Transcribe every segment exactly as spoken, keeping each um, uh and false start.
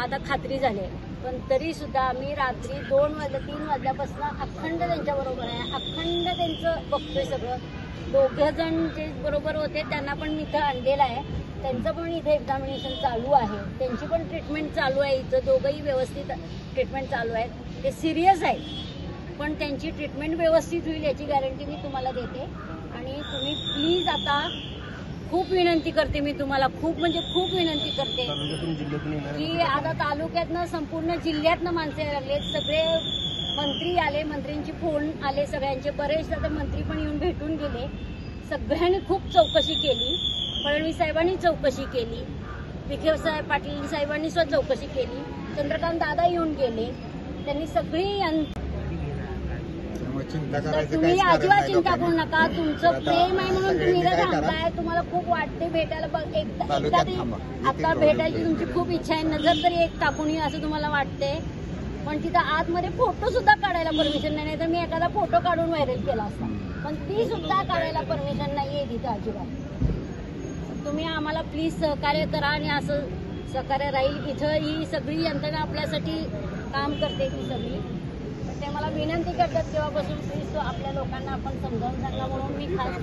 आता खात्री झाली आहे, पण तरी सुद्धा मी रात्री दोन वाजता तीन वाजल्यापासून अखंड त्यांच्या बरोबर आहे, अखंड त्यांचं बघतोय सगळं. दोघं जण जे बरोबर होते त्यांना पण मी इथं आणलेलं आहे, त्यांचं पण इथे एक्झामिनेशन चालू आहे, त्यांची पण ट्रीटमेंट चालू आहे. इथं दोघंही व्यवस्थित ट्रीटमेंट चालू आहेत. ते सिरियस आहेत, पण त्यांची ट्रीटमेंट व्यवस्थित होईल याची गॅरंटी मी तुम्हाला देते. आणि तुम्ही प्लीज आता खूप विनंती करते मी तुम्हाला, खूप म्हणजे खूप विनंती करते की आता तालुक्यातनं संपूर्ण जिल्ह्यातनं माणसं यायला लागलेत. सगळे मंत्री आले, मंत्र्यांची फोन आले सगळ्यांचे, बरेच आता मंत्री पण येऊन भेटून गेले. सगळ्यांनी खूप चौकशी केली, फडणवीस साहेबांनी चौकशी केली, विखे साहेब पाटील साहेबांनी सुद्धा चौकशी केली, चंद्रकांत दादा येऊन गेले, त्यांनी सगळी. तुम्ही अजिबात चिंता करू नका, तुमचं प्रेम आहे म्हणून तुम्ही इथं थांबताय. तुम्हाला खूप वाटते भेटायला, एकदा आता भेटायची तुमची खूप इच्छा आहे, नजर तरी एक टाकून असं तुम्हाला वाटते. पण तिथं आतमध्ये फोटो सुद्धा काढायला परमिशन नाही, तर मी एखादा फोटो काढून व्हायरल केला असता, पण ती सुद्धा काढायला परमिशन नाहीये तिथं अजिबात. तुम्ही आम्हाला प्लीज सहकार्य करा आणि असं सहकार्य राहील. इथं ही सगळी यंत्रणा आपल्यासाठी काम करते, ती सगळी. ते मला विनंती करतात तेव्हापासून प्लीज तो आपल्या लोकांना आपण समजावून सांगा म्हणून मी खास.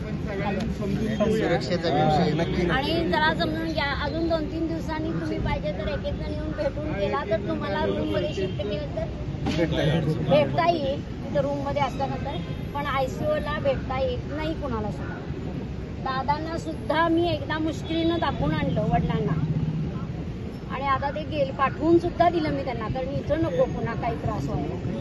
आणि जरा समजून घ्या, अजून दोन तीन दिवसांनी तुम्ही पाहिजे तर एक एक जण येऊन भेटून गेला तर तुम्हाला रूम मध्ये शिफ्ट केलं तर भेटता येईल. तिथं रूम मध्ये असल्यानंतर पण आयसीयू ला भेटता येत नाही कुणाला सुद्धा. दादांना सुद्धा मी एकदा मुश्किलीनं दाखवून आणलं वडिलांना, आणि आता ते गेले पाठवून सुद्धा दिलं मी त्यांना, कारण इथं नको पुन्हा काही त्रास व्हायला.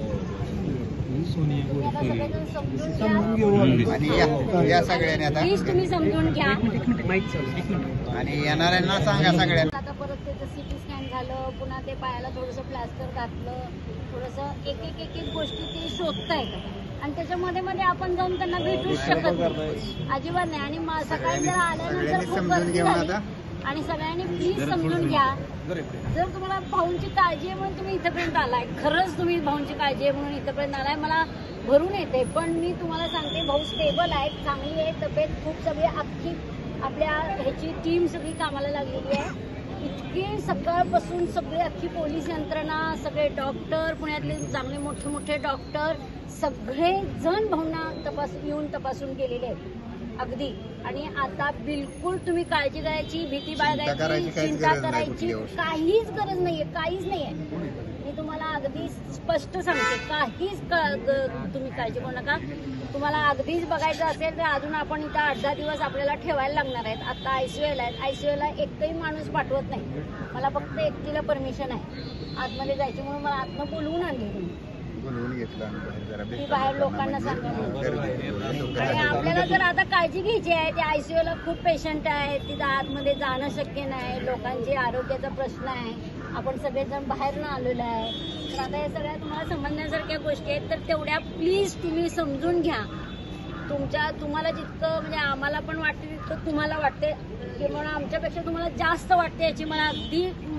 सगळेजण समजून घ्या, या सगळ्यांनी आता प्लीज तुम्ही समजून घ्या आणि येणाऱ्यांना सांगा सगळ्यांना. आता परत त्याचं सिटी स्कॅन झालं, पुन्हा ते पायाला थोडंसं प्लास्टर घातलं, थोडंसं एक एक एक एक गोष्टी ते शोधतायत आणि त्याच्यामध्ये मध्ये आपण जाऊन त्यांना भेटूच शकत नाही, अजिबात नाही. आणि सकाळी जर आल्यानंतर खूप गर्दी झाली आणि सगळ्यांनी प्लीज समजून घ्या. जर तुम्हाला भाऊंची काळजी आहे म्हणून तुम्ही इथपर्यंत आलाय, खरंच तुम्ही भाऊंची काळजी आहे म्हणून इथपर्यंत आलाय, मला भरून येते. पण मी तुम्हाला सांगते, भाऊ स्टेबल आहेत, चांगली आहे तब्येत, खूप सगळी अख्खी आपल्या ह्याची टीम सगळी कामाला लागलेली आहे. इतके सकाळपासून सगळे अख्खी पोलीस यंत्रणा, सगळे डॉक्टर, पुण्यातले चांगले मोठे मोठे डॉक्टर सगळे जण भाऊंना तपास येऊन तपासून गेलेले आहेत अगदी. आणि आता बिलकुल तुम्ही काळजी करायची, भीती बाळगायची, चिंता करायची काहीच गरज नाहीये, काहीच नाहीये. मी तुम्हाला अगदी स्पष्ट सांगते, काहीच तुम्ही काळजी करू नका. तुम्हाला अगदीच बघायचं असेल तर अजून आपण इथं आठ दहा दिवस आपल्याला ठेवायला लागणार आहेत. आता आयसीयूला आहेत, आयसीयूला एकही माणूस पाठवत नाही, मला फक्त एकटीला परमिशन आहे आतमध्ये जायची म्हणून मला आतनं बोलवून आणली तुम्ही, की बाहेर लोकांना सांगा. आणि आपल्याला जर आता काळजी घ्यायची आहे, त्या आयसीयूला खूप पेशंट आहेत, तिथं आतमध्ये जाणं शक्य नाही, लोकांचे आरोग्याचा प्रश्न आहे, आपण सगळेजण बाहेरनं आलेलो आहे. तर आता या सगळ्या तुम्हाला समजण्यासारख्या गोष्टी आहेत, तर तेवढ्या प्लीज तुम्ही समजून घ्या. तुमच्या तुम्हाला जितकं म्हणजे आम्हाला पण वाटते तितकं तुम्हाला वाटते, की म्हणून आमच्यापेक्षा तुम्हाला जास्त वाटते याची मला अगदी